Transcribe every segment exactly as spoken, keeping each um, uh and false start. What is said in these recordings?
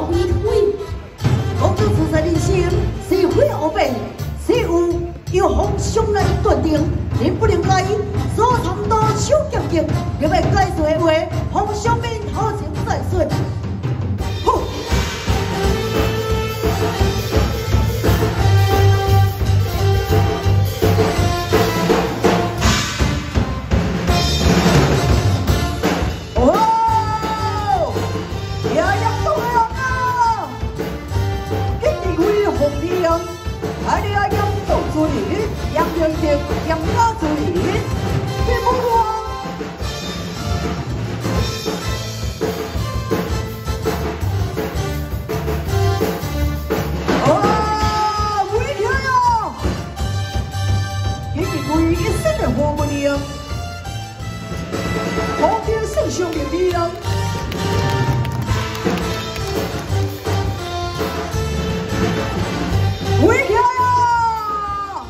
为非。公主自在人心，是非恶败，是有由皇上来断定，您不能改，所藏多手夹紧，要要改错的话，皇上免好情再说。好。 哎呀，杨总助理，杨元杰，杨大助理，别不我。啊，危险呀！你是唯一生的活不灵，后天圣上的力量。 危险呀！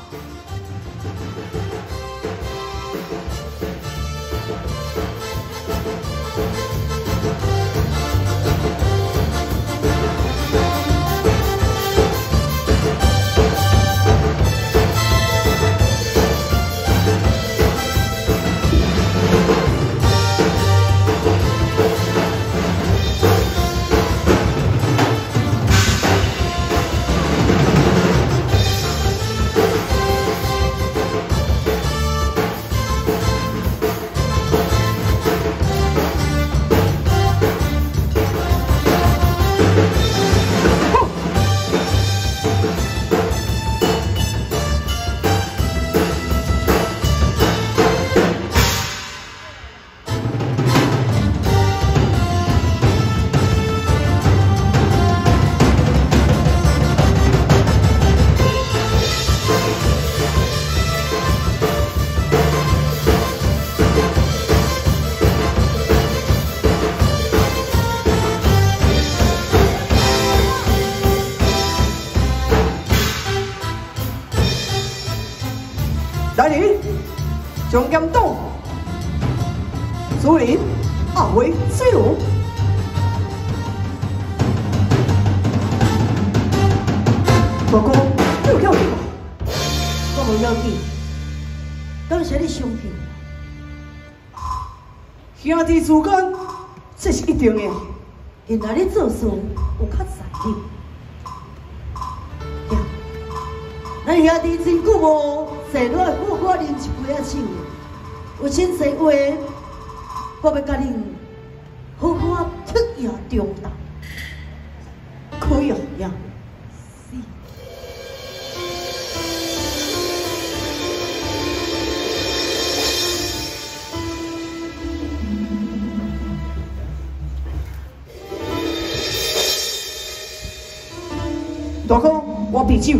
来人，将剑刀，主人阿伟水路。哥哥，你有要紧吗？ 我无要紧，感谢你相信。 兄弟之间，这是一定的。 原来你做事有较在理。呀，咱兄弟真久无。 坐落来，我我啉一杯仔酒，有真侪话，我要甲恁好好特约中答，可以呀？是。 大哥，我啤酒。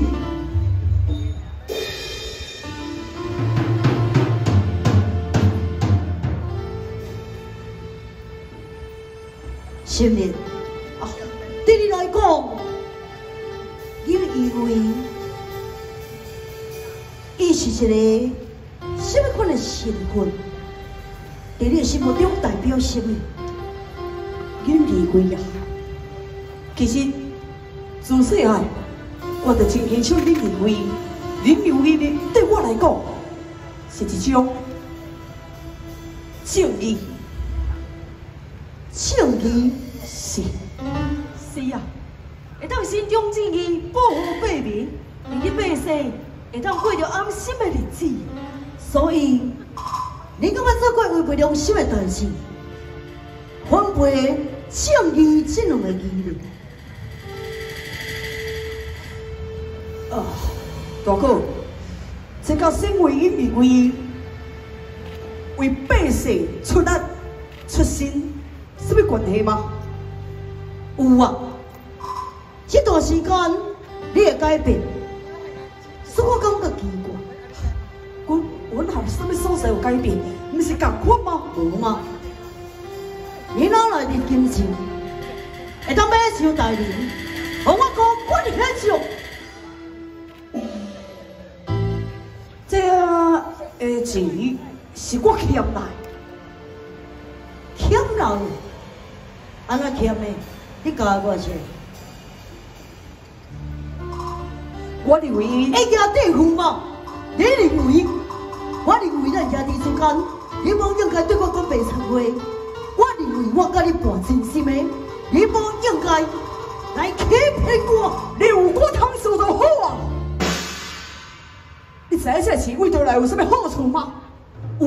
新人，啊，对你来讲，你以为伊是一个什么款的身份？在你心目中代表什么？你认为呀？ 其实自细汉，我就真欣赏你认为林有义的，对我来讲是一种正义。 正义是是啊，会当伸张正义，保护百民，令你百姓会当过着安心的日子。 所以，你感觉做过违背良心的代志，反背正义这两个字呢？ 啊，大哥，这甲身为因认为为百姓出力出身。 什么关系吗？ 有啊，这段时间你会改变，使我感觉奇怪。 我我哪有什么所在有改变？不是共款吗？ 无嘛，你哪来的金钱？会当买上大人，让我哥管你起上。 这诶钱是我欠来， 欠来。 安怎欠的？你教我一下。 我认为， 一家地父嘛，你认为？我认为咱兄弟之间，你无应该对我讲白惨话。我认为我甲你半真心的，你无应该来欺骗我。 你有我通事就好啊！你知影这钱为着来有啥物好处吗？ 有，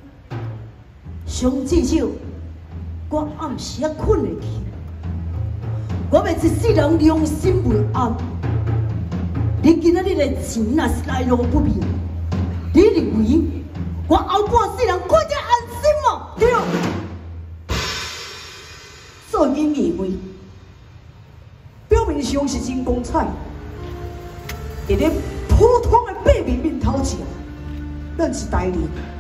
上至少我暗时啊困会去，我要一世人良心未安。你今仔日的钱若是来路不明，你认为我后半世人过得安心吗？ 对。做因认为，表面上是真光彩，伫咧普通的百民面头前，咱是代理。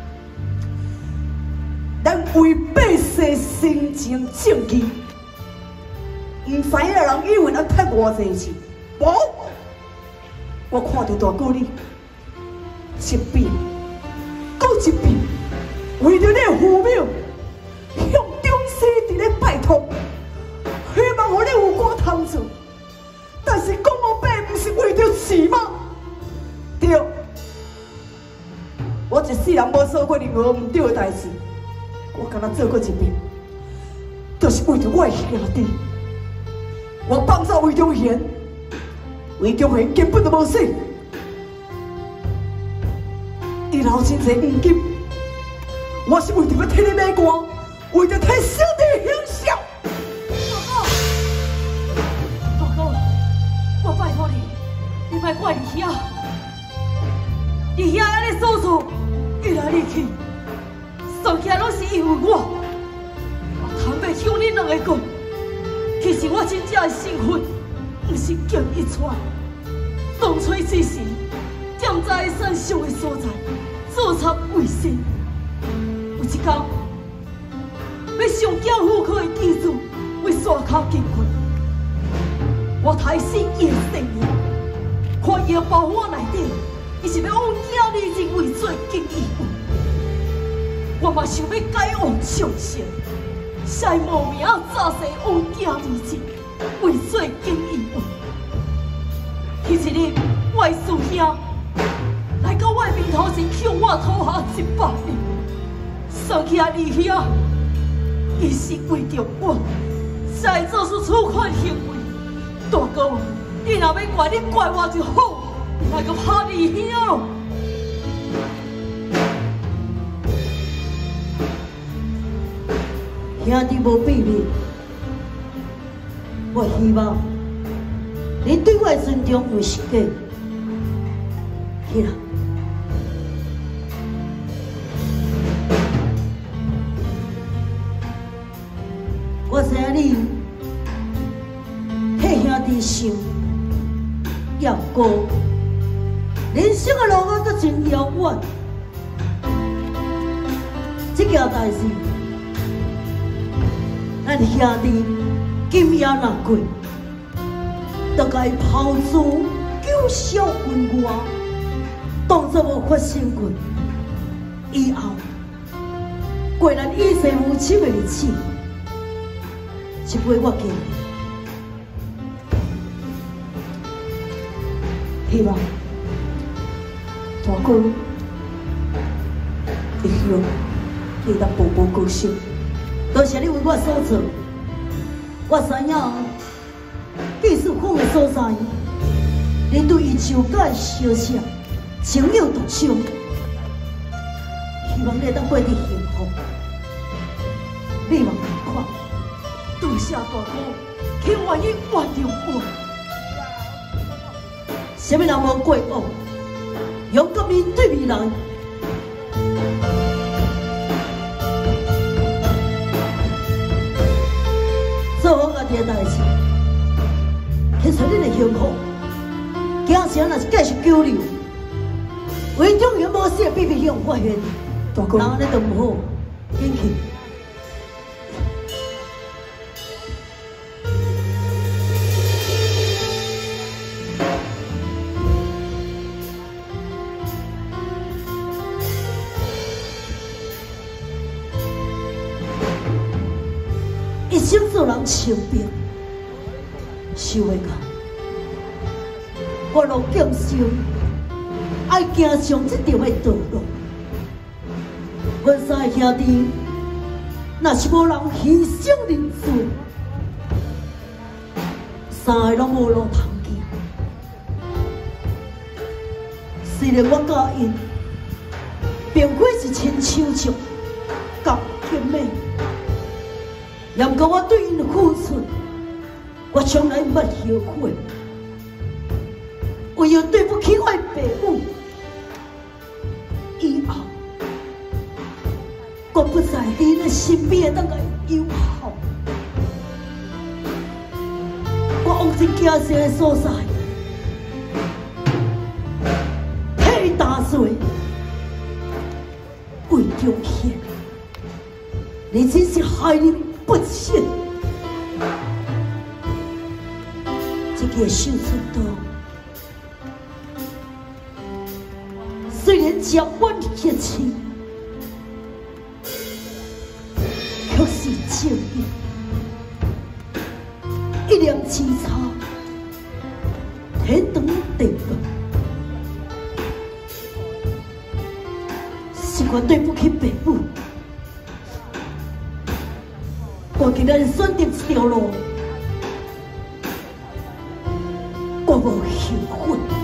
咱为百姓伸张正义，唔知影人以为咱赚偌济钱，无。我看到大哥你一遍，搁一遍，为着你的父母，向中西伫咧拜托，希望互你有我通做。但是讲我白，唔是为着钱吗？对，我一世人无做过任何唔对的代志，我敢若做过一遍，就是为着我的兄弟。我放手为中贤。为中贤根本就无死，伊留真侪黄金，我是为着要替你买官，为着替小弟享受。 大哥，大哥，我拜托你，你莫怪二兄，二兄安尼所做，愈来愈气，算起来拢是因为我。我坦白向恁两个讲，其实我真正的身份。不是叫伊出，当初之时，踮在山上的所在，做贼为生。有一天，要上京户口的地主为山脚经过，我抬死伊的性命，看伊的包袱内底，伊是要往囝女认为做经义务。我嘛想要改往上升，sai无名早生往囝女认。为做经义务，迄一日，我的师兄来到我面头前，向我讨下一百两。算起来，二兄，伊是为着我，才做出此款行为。大哥，你若要怪，你怪我就好，莫阁怕二兄。 兄弟无秘密。我希望你对我的尊重有实价。去啦！我知影你替兄弟想，也过人生的路还阁真遥远。这件代志，咱兄弟。今夜若过，就该抛诸九霄云外，当作无发生过。以后过咱一世无亲的日子，一杯我敬你。希望大哥会向你当步步高升。多谢你为我所做。我知影，技术好的所在，你对伊上解相惜，情有独钟。希望你会当过得幸福，你嘛同款。 多谢大哥，请愿意原谅我。 什么人无过往，勇敢面对未来。做好家己的代志，去找恁的幸福。惊城若是继续交流，为中原无死的秘密向发现，人安尼都唔好，紧去。一生做人清白，受会到。 我路敬修，爱行上这条的道路。阮三个兄弟，若是无人牺牲人数，三个拢无路通行。虽然我甲因并非是亲手足、甲兄妹，也毋过我对因的付出，我从来毋捌后悔。唯有对不起我的父母，以后我不在你的身边，当个友好。我往前行行的所在，替你打碎，为着钱，你真是害人不浅。这个秀春刀。虽然将阮血亲，却是正义。一念之差，天长地久。是我对不起父母，我今日选择这条路，我无后悔。